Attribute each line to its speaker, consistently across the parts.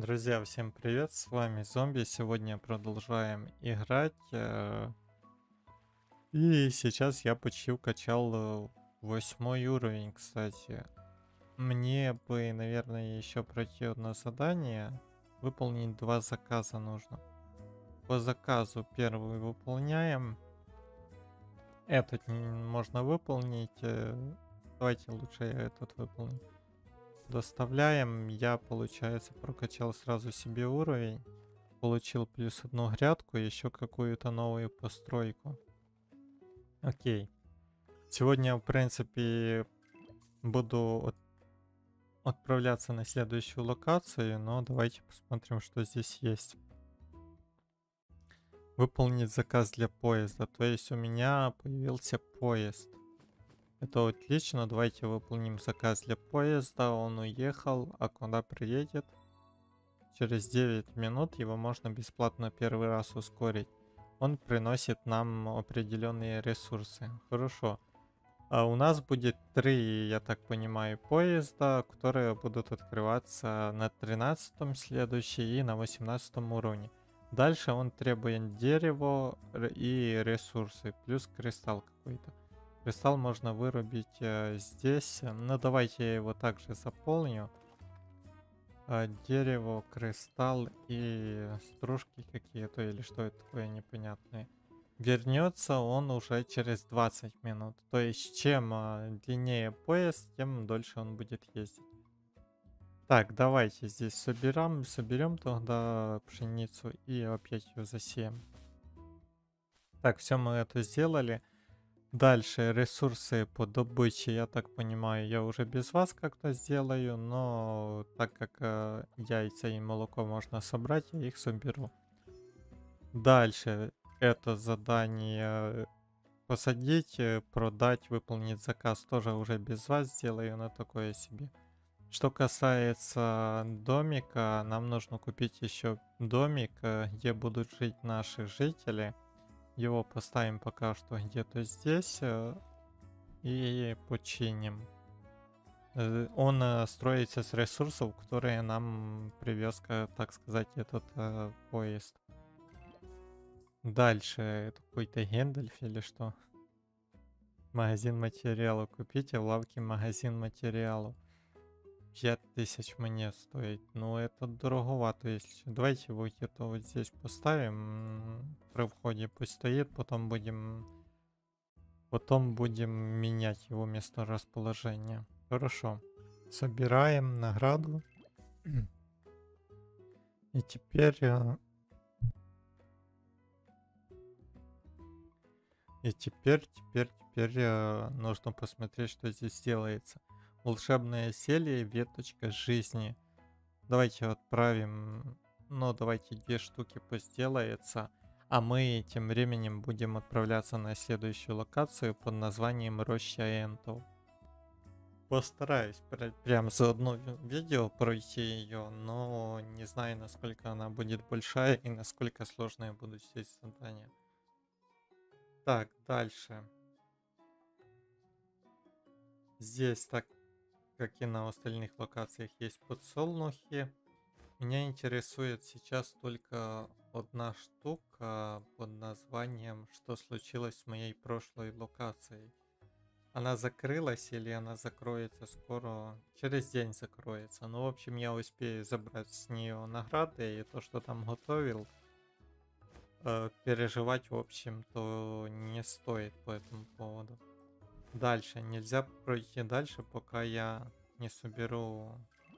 Speaker 1: Друзья, всем привет, с вами Зомби. Сегодня продолжаем играть. И сейчас я почти укачал 8 уровень, кстати. Мне бы, наверное, еще пройти одно задание. Выполнить 2 заказа нужно. По заказу первый выполняем. Этот можно выполнить. Давайте лучше я этот выполню. Доставляем. Я, получается, прокачал сразу себе уровень. Получил плюс одну грядку и еще какую-то новую постройку. Окей. Сегодня, в принципе, буду отправляться на следующую локацию, но давайте посмотрим, что здесь есть. Выполнить заказ для поезда. То есть у меня появился поезд. Это отлично. Давайте выполним заказ для поезда. Он уехал. А куда приедет? Через 9 минут его можно бесплатно первый раз ускорить. Он приносит нам определенные ресурсы. Хорошо. А у нас будет 3, я так понимаю, поезда, которые будут открываться на 13-м следующий и на 18-м уровне. Дальше он требует дерево и ресурсы, плюс кристалл какой-то. Кристалл можно вырубить здесь. Ну давайте я его также заполню. Дерево, кристалл и стружки какие-то, или что это такое непонятное. Вернется он уже через 20 минут. То есть чем длиннее поезд, тем дольше он будет ездить. Так, давайте здесь соберем тогда пшеницу и опять ее засеем. Так, все мы это сделали. Дальше ресурсы по добыче, я так понимаю, я уже без вас как-то сделаю, но так как яйца и молоко можно собрать, я их соберу. Дальше это задание посадить, продать, выполнить заказ тоже уже без вас сделаю, на такое себе. Что касается домика, нам нужно купить еще домик, где будут жить наши жители. Его поставим пока что где-то здесь. И починим. Он строится с ресурсов, которые нам привез, так сказать, этот поезд. Дальше это какой-то Гендальф или что? Магазин материалов. Купите в лавке магазин материалов. 5000 монет стоит. Ну, это дороговато, если... Давайте его где-то вот здесь поставим. При входе пусть стоит, потом будем менять его месторасположение. Хорошо. Собираем награду. И теперь... И теперь нужно посмотреть, что здесь делается. Волшебное зелье, веточка жизни. Давайте отправим... Ну, давайте 2 штуки пусть сделается. А мы тем временем будем отправляться на следующую локацию под названием Роща Энтов. Постараюсь прям за одно видео пройти ее, но не знаю, насколько она будет большая и насколько сложные будут здесь задания. Так, дальше. Здесь, так как и на остальных локациях, есть подсолнухи. Меня интересует сейчас только одна штука под названием «Что случилось с моей прошлой локацией?». Она закрылась или она закроется скоро? Через день закроется. Ну, в общем, я успею забрать с нее награды и то, что там готовил. Переживать, в общем-то, не стоит по этому поводу. Дальше. Нельзя пройти дальше, пока я не соберу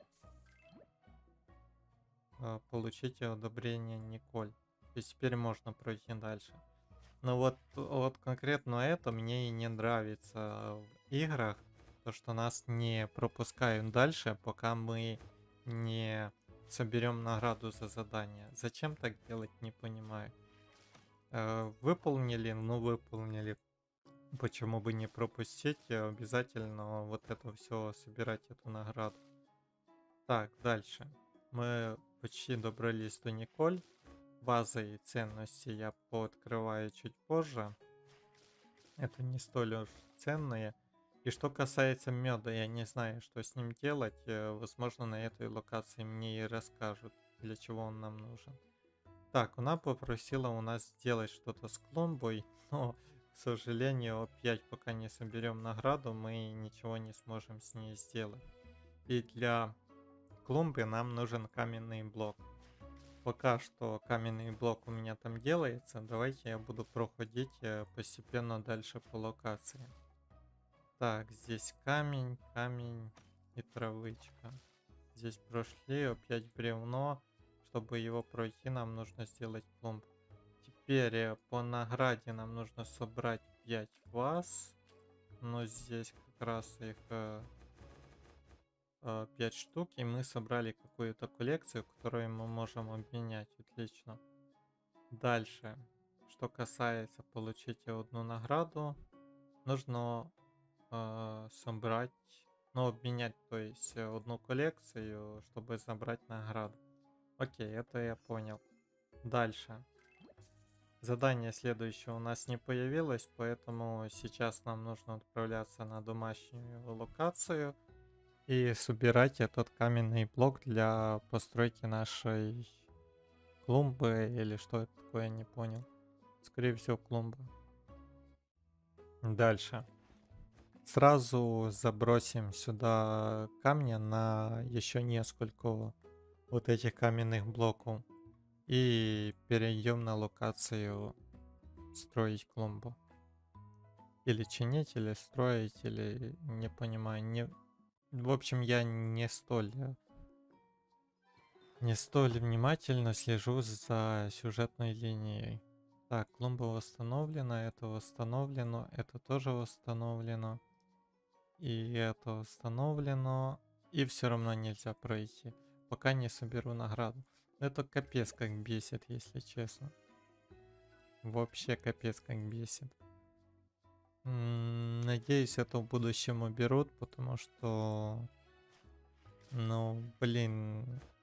Speaker 1: получите одобрение Николь. То есть теперь можно пройти дальше. Но вот конкретно это мне и не нравится в играх. То, что нас не пропускают дальше, пока мы не соберем награду за задание. Зачем так делать, не понимаю. Выполнили, ну выполнили. Почему бы не пропустить? Обязательно вот это все собирать, эту награду. Так, дальше. Мы почти добрались до Николь. Базы и ценности я пооткрываю чуть позже. Это не столь уж ценные. И что касается меда, я не знаю, что с ним делать. Возможно, на этой локации мне и расскажут. для чего он нам нужен. Так, она попросила у нас сделать что-то с клумбой, но, к сожалению, опять пока не соберем награду, мы ничего не сможем с ней сделать. И для клумбы нам нужен каменный блок. Пока что каменный блок у меня там делается, давайте я буду проходить постепенно дальше по локации. Так, здесь камень, камень и травычка. Здесь прошли, опять бревно. Чтобы его пройти, нам нужно сделать клумбу. Теперь по награде нам нужно собрать 5 ваз. Но здесь как раз их 5 штук. И мы собрали какую-то коллекцию, которую мы можем обменять. Отлично. Дальше. Что касается получить одну награду, нужно собрать, ну, обменять, то есть одну коллекцию, чтобы забрать награду. Окей, это я понял. Дальше. Задание следующее у нас не появилось, поэтому сейчас нам нужно отправляться на домашнюю локацию и собирать этот каменный блок для постройки нашей клумбы, или что это такое, я не понял. Скорее всего, клумба. Дальше. Сразу забросим сюда камни на еще несколько вот этих каменных блоков. И перейдем на локацию строить клумбу. Или чинить, или строить, или не понимаю. Не... В общем, я не столь внимательно слежу за сюжетной линией. Так, клумба восстановлена, это восстановлено, это тоже восстановлено. И это восстановлено. И все равно нельзя пройти, пока не соберу награду. Это капец как бесит, если честно. Вообще капец как бесит. Надеюсь, это в будущем уберут, потому что... Ну, блин...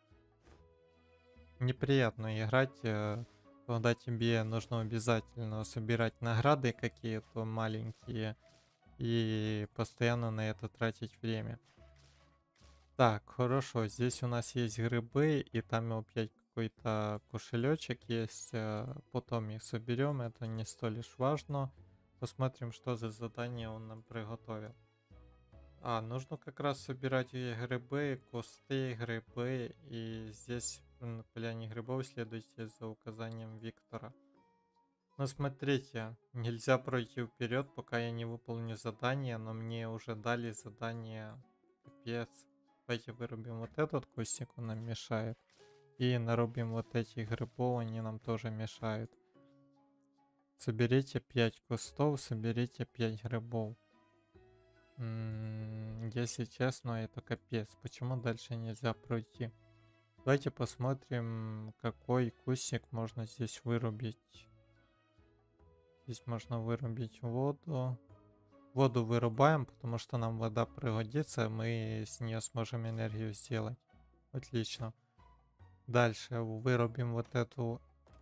Speaker 1: Неприятно играть, когда тебе нужно обязательно собирать награды какие-то маленькие и постоянно на это тратить время. Так, хорошо, здесь у нас есть грибы, и там опять какой-то кошелечек есть. Потом их соберем, это не столь уж важно. Посмотрим, что за задание он нам приготовил. Нужно как раз собирать и грибы, кусты, грибы. И здесь на поляне грибов следуйте за указанием Виктора. Но смотрите, нельзя пройти вперед, пока я не выполню задание, но мне уже дали задание. Капец. Давайте вырубим вот этот кустик, он нам мешает. И нарубим вот эти грибов, они нам тоже мешают. Соберите 5 кустов, соберите 5 грибов. Если честно, это капец. Почему дальше нельзя пройти? Давайте посмотрим, какой кустик можно здесь вырубить. Здесь можно вырубить воду. Воду вырубаем, потому что нам вода пригодится, мы с нее сможем энергию сделать. Отлично. Дальше вырубим вот эту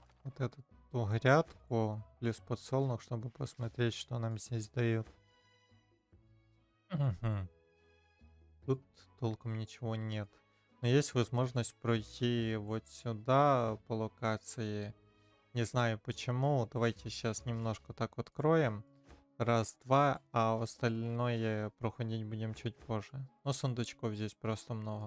Speaker 1: грядку, плюс подсолнух, чтобы посмотреть, что нам здесь дают. Угу. Тут толком ничего нет. Но есть возможность пройти вот сюда по локации. Не знаю почему. Давайте сейчас немножко так откроем. Раз, два, а остальное проходить будем чуть позже. Но сундучков здесь просто много.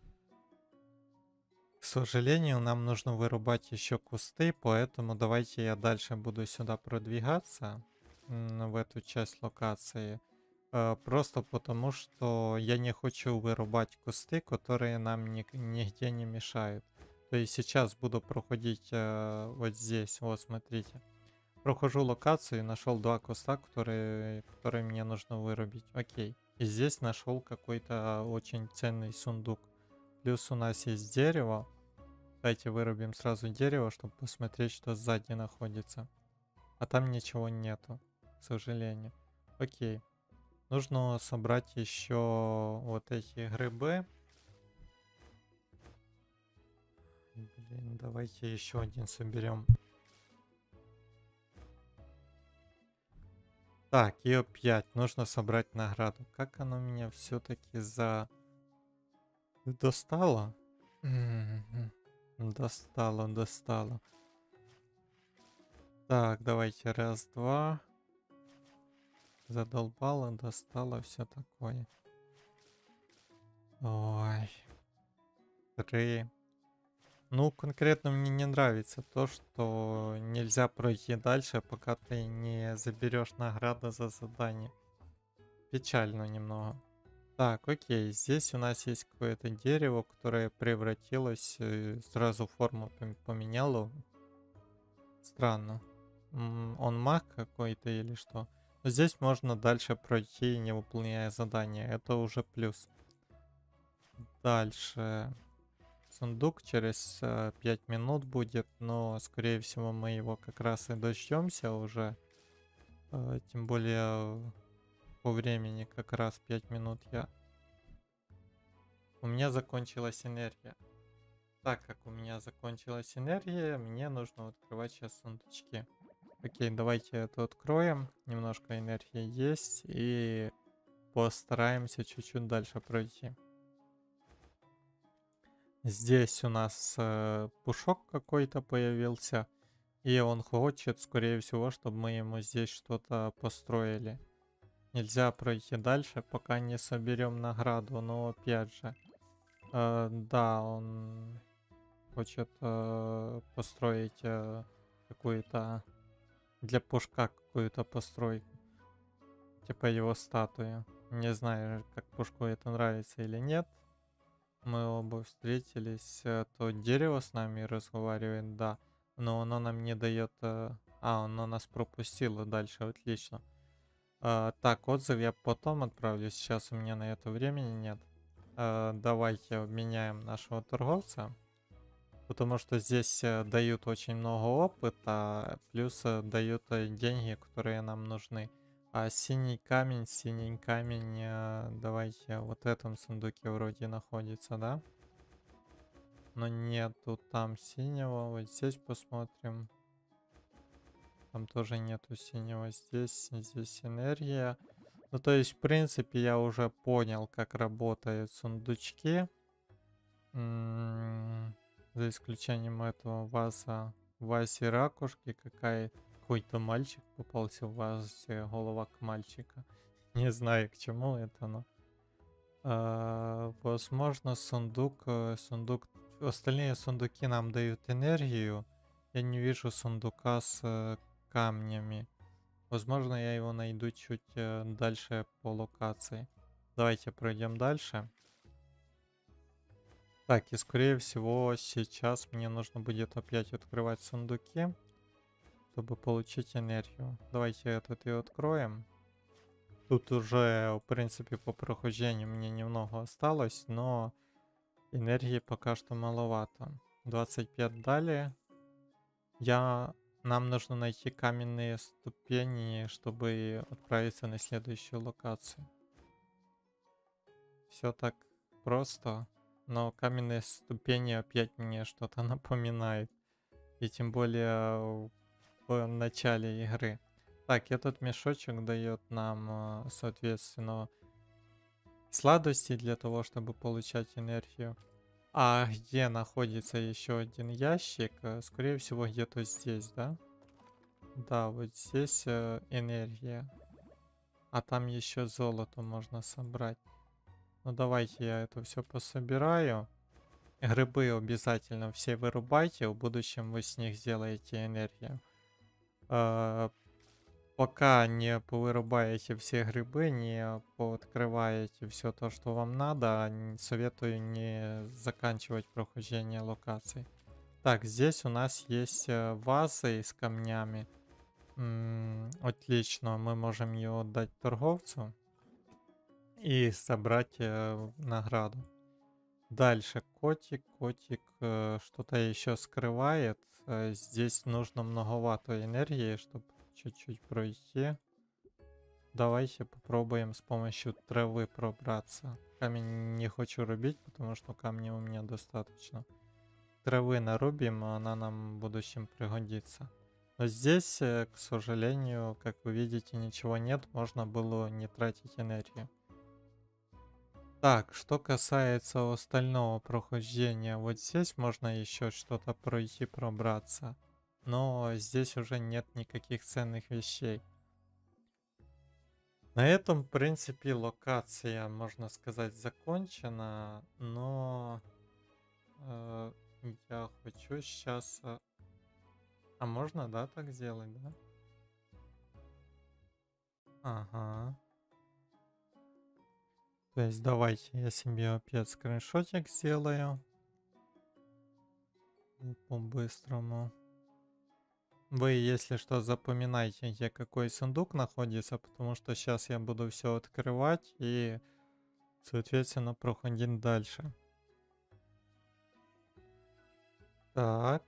Speaker 1: К сожалению, нам нужно вырубать еще кусты, поэтому давайте я дальше буду сюда продвигаться, в эту часть локации. Просто потому, что я не хочу вырубать кусты, которые нам нигде не мешают. То есть сейчас буду проходить вот здесь, вот смотрите. Прохожу локацию и нашел 2 куста, которые мне нужно вырубить. Окей. И здесь нашел какой-то очень ценный сундук. Плюс у нас есть дерево. Давайте вырубим сразу дерево, чтобы посмотреть, что сзади находится. А там ничего нету, к сожалению. Окей. Нужно собрать еще вот эти грибы. Блин, давайте еще один соберем. Так, и опять нужно собрать награду. Как оно меня все-таки достало? Достало, достало. Так, давайте раз, два. Задолбало, достало, все такое. Ой, три. Ну, конкретно мне не нравится то, что нельзя пройти дальше, пока ты не заберешь награду за задание. Печально немного. Так, окей, здесь у нас есть какое-то дерево, которое превратилось, сразу форму поменяло. Странно. Он маг какой-то или что? Но здесь можно дальше пройти, не выполняя задания. Это уже плюс. Дальше. Сундук через 5 минут будет, но скорее всего мы его как раз и дождемся уже. Тем более по времени как раз 5 минут я... У меня закончилась энергия. Так как у меня закончилась энергия, мне нужно открывать сейчас сундучки. Окей, давайте это откроем. Немножко энергии есть. И постараемся чуть-чуть дальше пройти. Здесь у нас пушок какой-то появился. И он хочет, скорее всего, чтобы мы ему здесь что-то построили. Нельзя пройти дальше, пока не соберем награду. Но опять же, да, он хочет построить какую-то для пушка какую-то постройку. Типа его статую. Не знаю, как пушку это нравится или нет. Мы оба встретились. То дерево с нами разговаривает, да. Но оно нам не дает... оно нас пропустило дальше, отлично. Так, отзыв я потом отправлю. Сейчас у меня на это времени нет. Давайте обменяем нашего торговца. Потому что здесь дают очень много опыта, плюс дают деньги, которые нам нужны. А синий камень, давайте вот в этом сундуке вроде находится, да? Но нету там синего, вот здесь посмотрим. Там тоже нету синего, здесь энергия. Ну то есть в принципе я уже понял, как работают сундучки. За исключением этого в вазе ракушки какой-то мальчик попался в вазе голова мальчика. Не знаю к чему это, но возможно сундук, остальные сундуки нам дают энергию. Я не вижу сундука с камнями. Возможно, я его найду чуть дальше по локации. Давайте пройдем дальше. Так, и скорее всего сейчас мне нужно будет опять открывать сундуки, чтобы получить энергию. Давайте этот и откроем. Тут уже, в принципе, по прохождению мне немного осталось, но энергии пока что маловато. 25 дали. Нам нужно найти каменные ступени, чтобы отправиться на следующую локацию. Все так просто. Но каменные ступени опять мне что-то напоминает. И тем более в начале игры. Так, этот мешочек дает нам, соответственно, сладости для того, чтобы получать энергию. А где находится еще один ящик? Скорее всего, где-то здесь, да? Да, вот здесь энергия. А там еще золото можно собрать. Ну давайте я это все пособираю. Грибы обязательно все вырубайте, в будущем вы с них сделаете энергию. Пока не повырубаете все грибы, не пооткрываете все то, что вам надо, советую не заканчивать прохождение локаций. Так, здесь у нас есть вазы с камнями. Отлично, мы можем ее отдать торговцу и собрать награду. Дальше котик что-то еще скрывает. Здесь нужно многовато энергии, чтобы чуть-чуть пройти. Давайте попробуем с помощью травы пробраться. Камень не хочу рубить, потому что камня у меня достаточно. Травы нарубим, а она нам в будущем пригодится. Но здесь, к сожалению, как вы видите, ничего нет. Можно было не тратить энергию. Так, что касается остального прохождения, вот здесь можно еще что-то пройти, пробраться. Но здесь уже нет никаких ценных вещей. На этом, в принципе, локация, можно сказать, закончена, но э, я хочу сейчас... А можно, да, так сделать, да? Ага. То есть давайте я себе опять скриншотик сделаю по-быстрому. Вы, если что, запоминайте, где какой сундук находится, потому что сейчас я буду все открывать и, соответственно, проходить дальше. Так,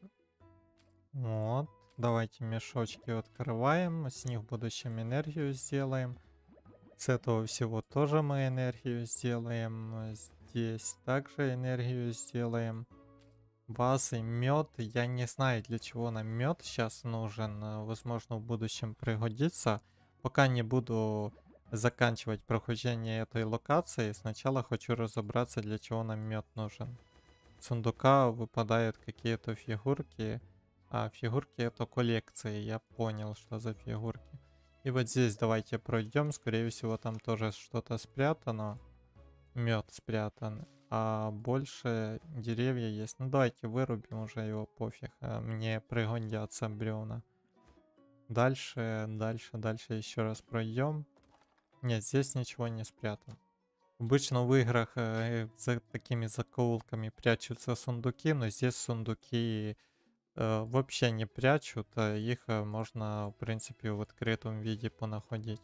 Speaker 1: вот. Давайте мешочки открываем, с них в будущем энергию сделаем. С этого всего тоже мы энергию сделаем. Здесь также энергию сделаем. Вазы, мед. Я не знаю, для чего нам мед сейчас нужен. Возможно, в будущем пригодится. Пока не буду заканчивать прохождение этой локации. Сначала хочу разобраться, для чего нам мед нужен. С сундука выпадают какие-то фигурки. А фигурки это коллекции. Я понял, что за фигурки. И вот здесь давайте пройдем. Скорее всего, там тоже что-то спрятано. Мед спрятан. А больше деревья есть. Ну давайте вырубим уже его, пофиг. Мне пригодятся бревна. Дальше еще раз пройдем. Нет, здесь ничего не спрятано. Обычно в играх за такими закоулками прячутся сундуки, но здесь сундуки вообще не прячут. Их можно, в принципе, в открытом виде понаходить.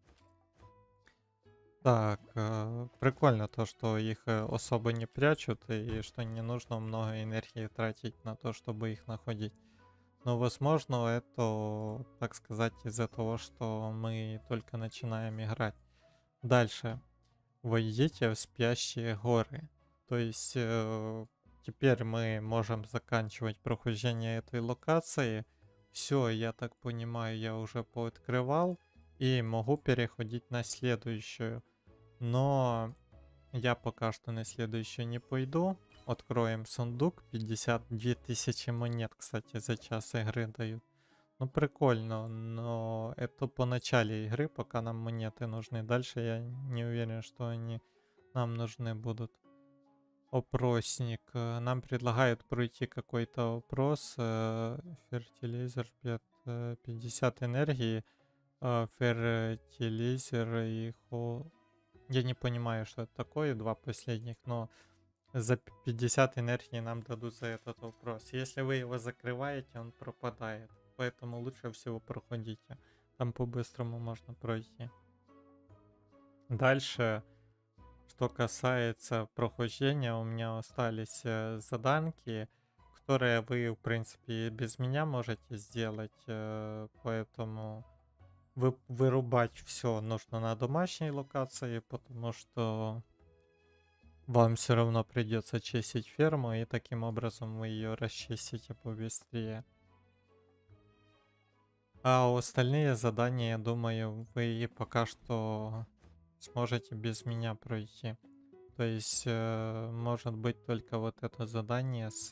Speaker 1: Так, прикольно то, что их особо не прячут и что не нужно много энергии тратить на то, чтобы их находить. Но, возможно, это, так сказать, из-за того, что мы только начинаем играть. Дальше. Войдите в спящие горы. То есть, теперь мы можем заканчивать прохождение этой локации. Все, я так понимаю, я уже пооткрывал и могу переходить на следующую. Но я пока что на следующую не пойду. Откроем сундук. 52 тысячи монет, кстати, за час игры дают. Ну, прикольно, но это по начале игры, пока нам монеты нужны. Дальше я не уверен, что они нам нужны будут. Опросник. Нам предлагают пройти какой-то опрос. Фертилизер 50 энергии. Фертилизер и Я не понимаю, что это такое, два последних, но за 50 энергии нам дадут за этот вопрос. Если вы его закрываете, он пропадает. Поэтому лучше всего проходите. Там по-быстрому можно пройти. Дальше, что касается прохождения, у меня остались заданки, которые вы, в принципе, без меня можете сделать. Поэтому вырубать все нужно на домашней локации, потому что вам все равно придется чистить ферму, и таким образом вы ее расчистите побыстрее. А остальные задания, я думаю, вы пока что сможете без меня пройти. То есть, может быть, только вот это задание с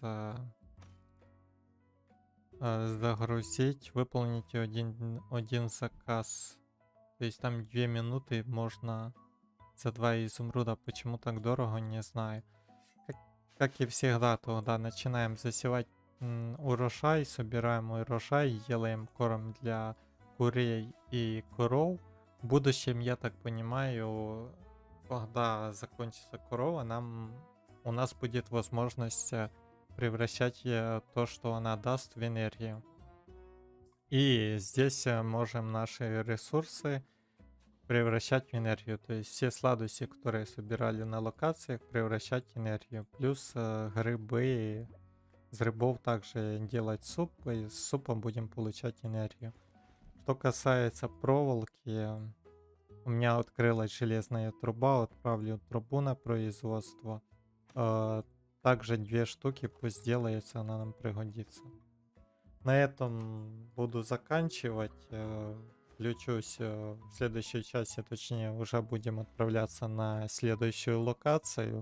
Speaker 1: загрузить, выполните один заказ. То есть там 2 минуты можно за 2 изумруда. Почему так дорого, не знаю. Как, как и всегда, тогда начинаем засевать урожай, собираем урожай, делаем корм для курей и коров. В будущем, я так понимаю, когда закончится корова, у нас будет возможность превращать то, что она даст, в энергию. И здесь можем наши ресурсы превращать в энергию. То есть все сладости, которые собирали на локациях, превращать в энергию. Плюс грибы. С грибов также делать суп, и с супом будем получать энергию. Что касается проволоки, у меня открылась железная труба, отправлю трубу на производство. Также 2 штуки пусть делается, она нам пригодится. На этом буду заканчивать. включусь в следующей части, точнее, уже будем отправляться на следующую локацию.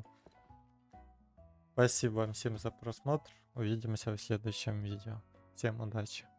Speaker 1: Спасибо вам всем за просмотр. Увидимся в следующем видео. Всем удачи.